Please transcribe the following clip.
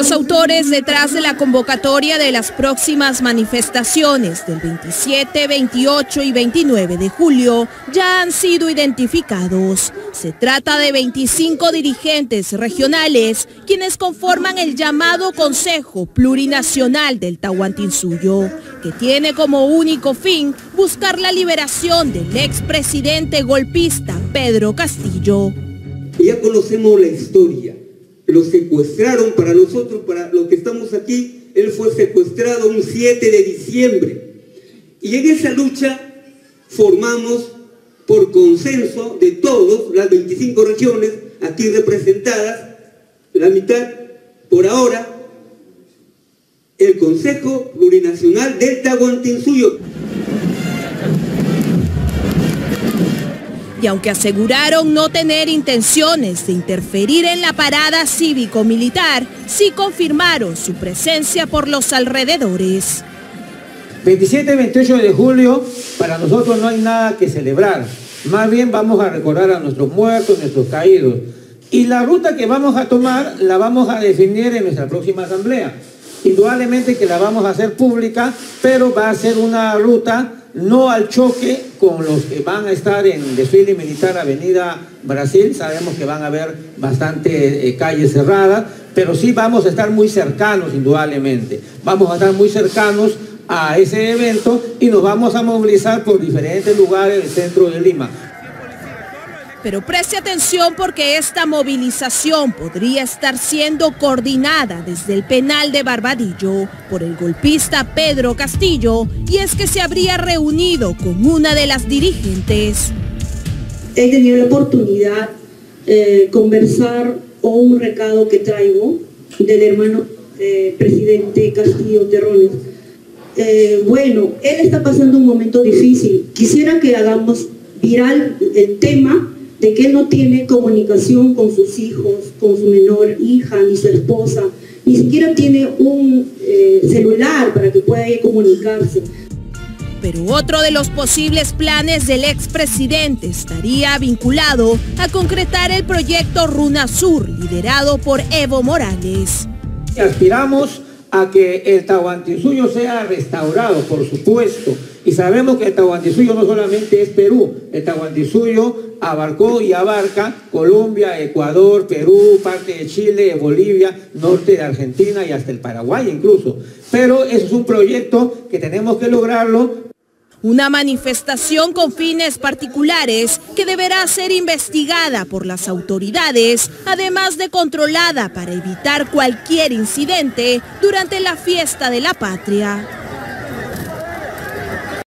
Los autores detrás de la convocatoria de las próximas manifestaciones del 27, 28 y 29 de julio ya han sido identificados. Se trata de 25 dirigentes regionales quienes conforman el llamado Consejo Plurinacional del Tahuantinsuyo, que tiene como único fin buscar la liberación del expresidente golpista Pedro Castillo. Ya conocemos la historia. Lo secuestraron. Para nosotros, para los que estamos aquí, él fue secuestrado un 7 de diciembre. Y en esa lucha formamos, por consenso de todos, las 25 regiones aquí representadas, la mitad, por ahora, el Consejo Plurinacional del Tahuantinsuyo. Y aunque aseguraron no tener intenciones de interferir en la parada cívico-militar, sí confirmaron su presencia por los alrededores. 27 y 28 de julio, para nosotros no hay nada que celebrar. Más bien vamos a recordar a nuestros muertos, nuestros caídos. Y la ruta que vamos a tomar la vamos a definir en nuestra próxima asamblea. Indudablemente que la vamos a hacer pública, pero va a ser una ruta no al choque con los que van a estar en desfile militar Avenida Brasil. Sabemos que van a haber bastante calles cerradas, pero sí vamos a estar muy cercanos, indudablemente. Vamos a estar muy cercanos a ese evento y nos vamos a movilizar por diferentes lugares del centro de Lima. Pero preste atención porque esta movilización podría estar siendo coordinada desde el penal de Barbadillo por el golpista Pedro Castillo, y es que se habría reunido con una de las dirigentes. He tenido la oportunidad de conversar o un recado que traigo del hermano presidente Castillo Terrones. Bueno, él está pasando un momento difícil. Quisiera que hagamos viral el tema de que él no tiene comunicación con sus hijos, con su menor hija, ni su esposa, ni siquiera tiene un celular para que pueda comunicarse. Pero otro de los posibles planes del expresidente estaría vinculado a concretar el proyecto Runa Sur, liderado por Evo Morales. Aspiramos a que el Tahuantinsuyo sea restaurado, por supuesto, y sabemos que el Tahuantinsuyo no solamente es Perú, el Tahuantinsuyo abarcó y abarca Colombia, Ecuador, Perú, parte de Chile, Bolivia, norte de Argentina y hasta el Paraguay incluso. Pero eso es un proyecto que tenemos que lograrlo. Una manifestación con fines particulares que deberá ser investigada por las autoridades, además de controlada para evitar cualquier incidente durante la fiesta de la patria.